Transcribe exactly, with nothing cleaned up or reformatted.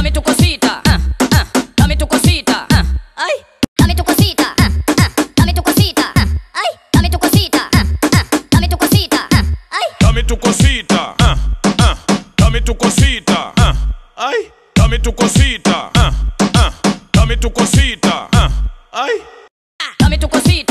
dame tu cosita, ah, ah, dame tu cosita, ah, ay, dame tu cosita, ah, ah, dame tu cosita, ah, ay, dame tu cosita, ah, ah, dame tu cosita, ah, ay, dame tu cosita, ah, ah, dame tu cosita, ah, ay, dame tu cosita, ah, ah, dame tu cosita, ah, ay, dame tu cosita.